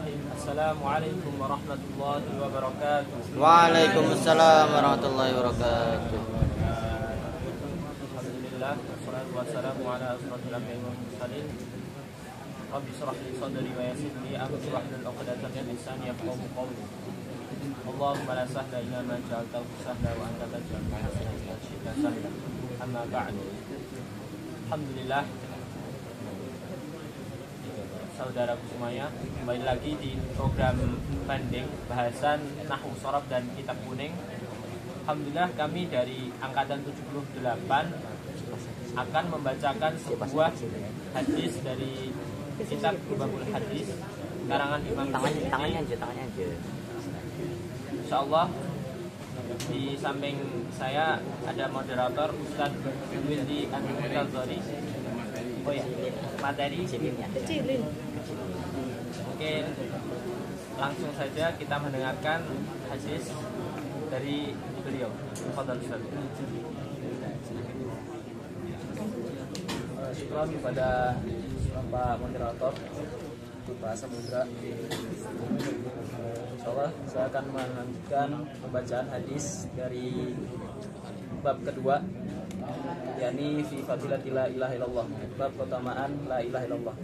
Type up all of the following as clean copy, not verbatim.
Bismillahirrahmanirrahim. Assalamualaikum warahmatullahi wabarakatuh. Waalaikumsalam warahmatullahi wabarakatuh. Alhamdulillah, wassalatu wassalamu ala asrofil anbiya'i wal mursalin. Rabbi shrah li sadri wa yassir li amri wahlul 'uqdatam min lisani yafqahu qawli. Allahumma la sahla illa ma ja'altahu sahla wa anta taj'alul hazana idza syi'ta sahla. Amma ba'du. Alhamdulillah, saudaraku semuanya, kembali lagi di program banding bahasan Nahwu Shorof dan Kitab Kuning. Alhamdulillah, kami dari angkatan 78 akan membacakan sebuah hadis dari kitab Babul Hadis karangan Imam Tangannya aja. Insyaallah di samping saya ada moderator Ustadz Wildi An-Mutazari. Oh ya, materi Kecilin. Mungkin langsung saja kita mendengarkan hadis dari beliau. Fadhal Ustaz. Syukur kepada Pak Moderator Pak Samudra. Insyaallah saya akan melanjutkan pembacaan hadis dari bab kedua, yakni fi fadilati la ilaha illallah, bab keutamaan la ilaha illallah.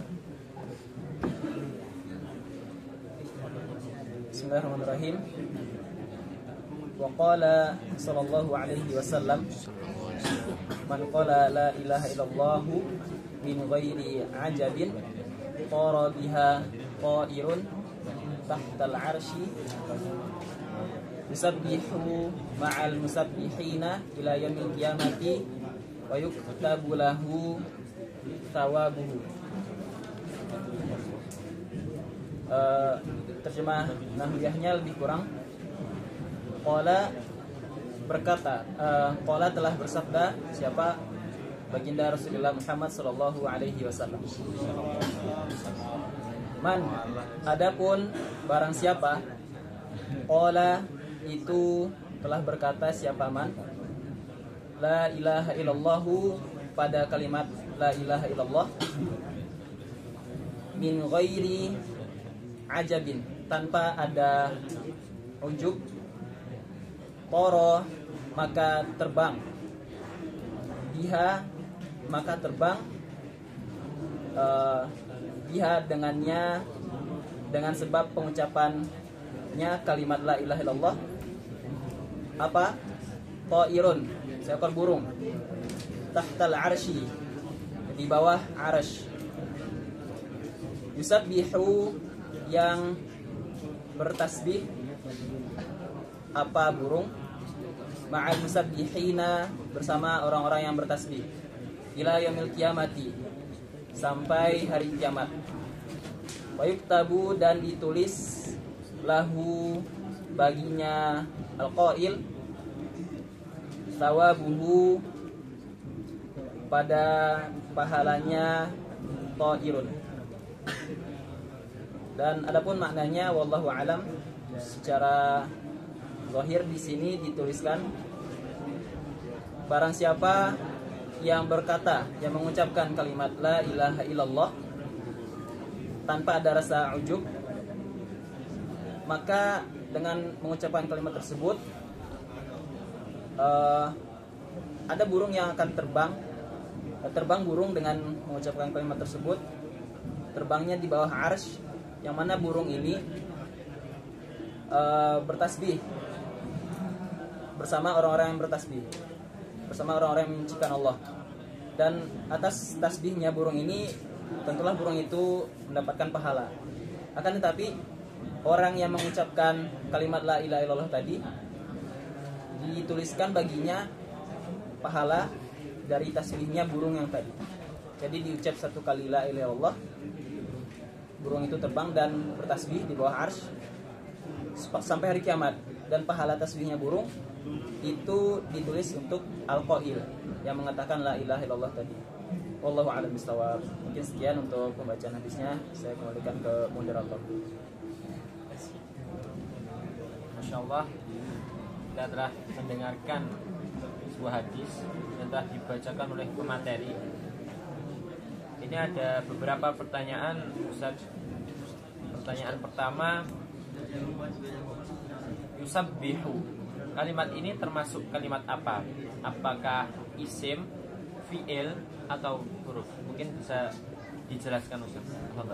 Bismillahirrahmanirrahim. Wa qala sallallahu alaihi wasallam, man qala la ilaha illallah min ghairi ajabin tara biha ta'irun tahtal arsy yusabbihu ma'al musabbihina ila yaumil qiyamati wa yuktabu lahu thawabuhu. Terjemah nahwiyahnya lebih kurang. Qala berkata, qala telah bersabda siapa? Baginda Rasulullah Muhammad sallallahu alaihi wasallam. Man, adapun barang siapa, qala itu telah berkata siapa man, la ilaha illallahu, pada kalimat la ilaha illallah, min ghairi ajabin, tanpa ada ujub, toro maka terbang, biha maka terbang, biha dengannya, dengan sebab pengucapannya kalimat la ilaha illallah, apa? Ta'irun, seekor burung, tahtal arsy, di bawah arsy, yusabbihu, yang bertasbih, apa burung, ma'al musabbihina, bersama orang-orang yang bertasbih, ila yaumil qiyamati, sampai hari kiamat, wa yuktabu, dan ditulis, lahu, baginya, al-qail, thawabuhu, pada pahalanya, ta'irun. Dan adapun maknanya wallahu alam, secara zahir di sini dituliskan barang siapa yang berkata, yang mengucapkan kalimat la ilaha illallah tanpa ada rasa ujub, maka dengan mengucapkan kalimat tersebut ada burung yang akan terbang burung dengan mengucapkan kalimat tersebut, terbangnya di bawah arsy, yang mana burung ini bertasbih bersama orang-orang yang bertasbih, bersama orang-orang yang menyucikan Allah. Dan atas tasbihnya burung ini, tentulah burung itu mendapatkan pahala. Akan tetapi orang yang mengucapkan kalimat la ilaha illallah tadi, dituliskan baginya pahala dari tasbihnya burung yang tadi. Jadi diucap satu kali la ilaha illallah, burung itu terbang dan bertasbih di bawah arsy sampai hari kiamat, dan pahala tasbihnya burung itu ditulis untuk al-qail, yang mengatakan la ilaha illallah tadi. Wallahu a'lam bishawab. Mungkin sekian untuk pembacaan hadisnya, saya kembalikan ke moderator. Masyaallah, kita telah mendengarkan sebuah hadis yang telah dibacakan oleh pemateri. Ini ada beberapa pertanyaan, Ustaz. Pertanyaan pertama, yusabbihu. Kalimat ini termasuk kalimat apa? Apakah isim, fi'il, atau huruf? Mungkin bisa dijelaskan Ustaz.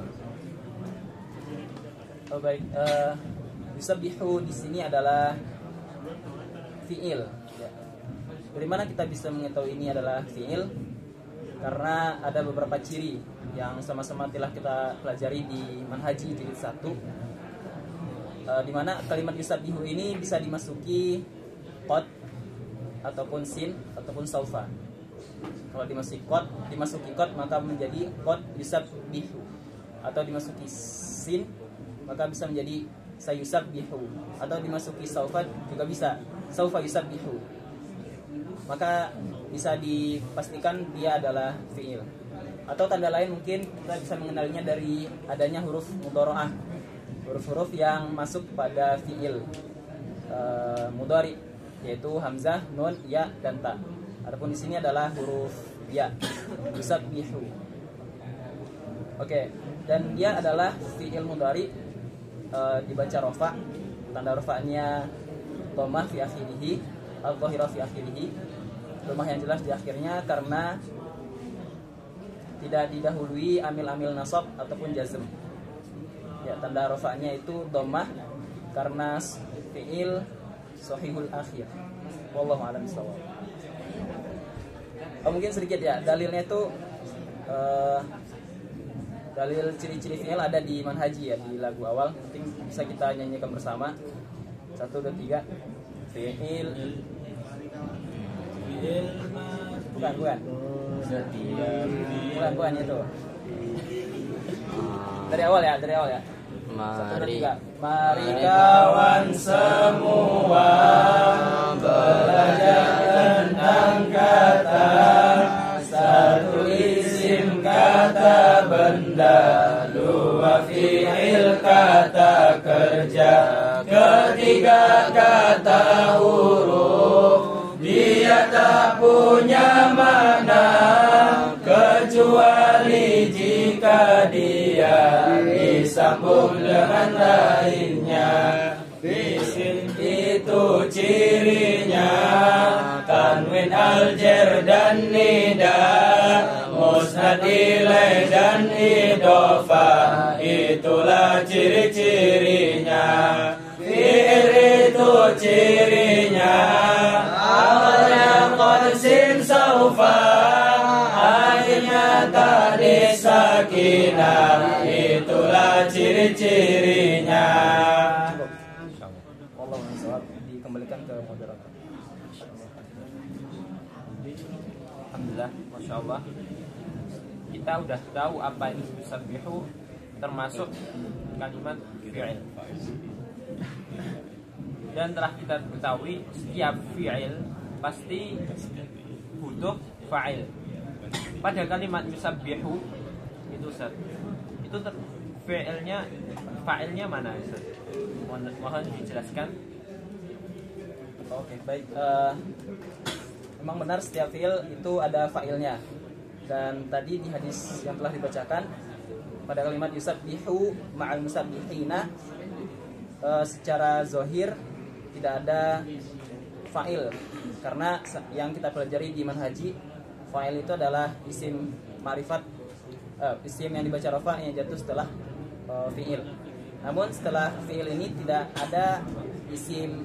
Oh baik, yusabbihu di sini adalah fi'il. Ya. Dari mana kita bisa mengetahui ini adalah fi'il? Karena ada beberapa ciri yang sama-sama telah kita pelajari di Manhaji jilid 1, di mana kalimat yusabbihu ini bisa dimasuki qad ataupun sin ataupun saufa. Kalau dimasuki qad maka menjadi qad yusabbihu, atau dimasuki sin maka bisa menjadi sayusabbihu, atau dimasuki saufa juga bisa saufa yusabbihu. Maka bisa dipastikan dia adalah fi'il. Atau tanda lain mungkin kita bisa mengenalinya dari adanya huruf mudharaah, huruf-huruf yang masuk pada fi'il mudhari, yaitu hamzah, nun, ya, dan ta. Adapun di sini adalah huruf ya, yusabbihu. Oke, dan dia adalah fi'il mudhari, dibaca rafa, tanda rafa'nya dhammah fi akhirih, al-dhahira fi akhirih, dhammah yang jelas di akhirnya karena tidak didahului amil-amil nasab ataupun jazm. Ya, tanda rafa'nya itu dhammah karena fi'il sahihul akhir. Wallahu a'lam bishawab. Mungkin sedikit ya, dalilnya itu dalil ciri-ciri fi'il ada di Manhaji ya, di lagu awal. Mungkin bisa kita nyanyikan bersama. 1, 2, 3. Fi'il. Bukan itu. Dari awal ya. 1, 2, 3. Mari kawan semua belajar tentang kata. Satu isim kata benda, 2 fi'il kata kerja, 3 kata huruf. Dia tak punya makna kecuali jika dia disambung dengan lainnya. Isim itu cirinya tanwin, aljer, dan nida, musnad, ilaih, dan idhofah. Itulah ciri-cirinya. Fi'il itu cirinya awalnya qad, sin, saufa, akhirnya tadi sakinah. Itulah ciri-cirinya. Allah SWT dikembalikan ke moderator. Alhamdulillah, Masya Allah. Kita udah tahu apa itu yusabbihu, termasuk kalimat fi'il. Dan telah kita ketahui setiap fi'il pasti butuh fa'il. Pada kalimat yusabbihu itu Ustaz, itu fa'ilnya mana Ustaz? Mohon dijelaskan. Oke, baik. Memang benar setiap fi'il itu ada fa'ilnya. Dan tadi di hadis yang telah dibacakan pada kalimat yusabbihu ma'al musabbihina, secara zahir tidak ada fa'il, karena yang kita pelajari di Manhaji, fa'il itu adalah isim ma'rifat, isim yang dibaca rafa yang jatuh setelah fi'il. Namun setelah fi'il ini tidak ada isim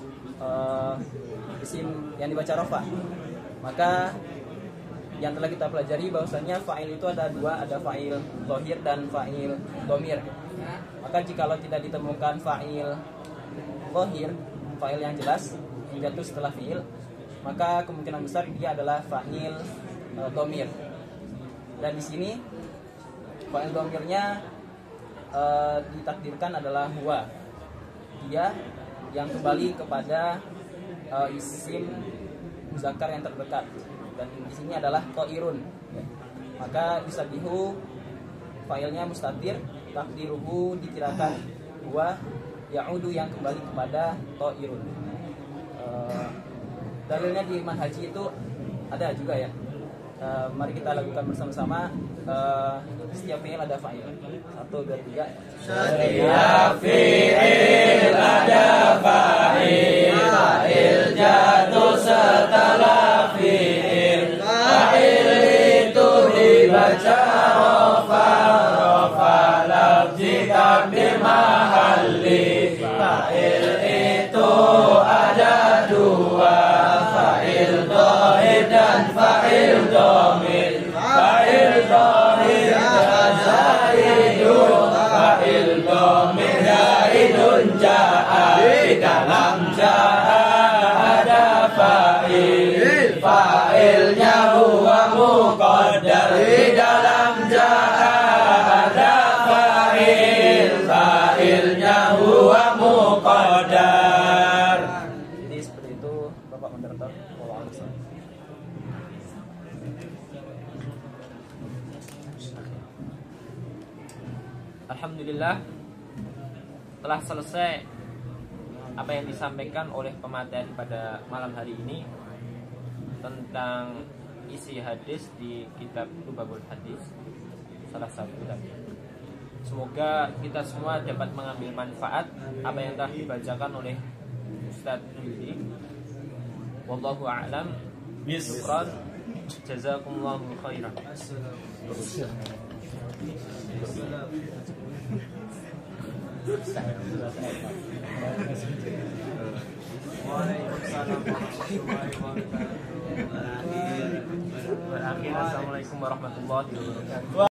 yang dibaca rafa. Maka yang telah kita pelajari bahwasanya fa'il itu ada 2, ada fa'il zahir dan fa'il dhamir. Maka jikalau tidak ditemukan fa'il zahir, fa'il yang jelas yang jatuh setelah fi'il, maka kemungkinan besar dia adalah fa'il dhamir. Dan di sini fa'il dhamirnya ditakdirkan adalah huwa, dia yang kembali kepada isim muzakkar yang terdekat, dan di sini adalah ta'irun. Maka yusabbihu fa'ilnya mustatir, takdiruhu dikirakan huwa, ya'udu yang kembali kepada ta'irun. Dalilnya di Manhaji itu ada juga ya. Mari kita lakukan bersama-sama. setiap fi'il ada fa'il. 1, 2, 3. Setiap fi'il ada fa'il, fa'il jatuh setelah fi'il, fa'il itu dibaca rofa, rofa lafzi takdir mahalli. Fa'il itu ada dua, fa'il dhahir dan fa'il dhamir. Fa'il dhahir zaidun, fa'il dhamir zaidun ja'a. Di dalam ja'a ada fa'il, fa'ilnya huwa muqaddar. Di dalam ja'a ada fa'il, fa'ilnya huwa muqaddar. Jadi seperti itu Bapak moderator. Wallahu a'lam. Alhamdulillah, telah selesai apa yang disampaikan oleh pemateri pada malam hari ini tentang isi hadis di kitab Lubabul Hadis, salah satu tadi. Semoga kita semua dapat mengambil manfaat apa yang telah dibacakan oleh Ustadz Yudi. Wallahu a'lam. Syukran. Jazakumullahu khairan. Berakhir. Assalamualaikum warahmatullahi wabarakatuh.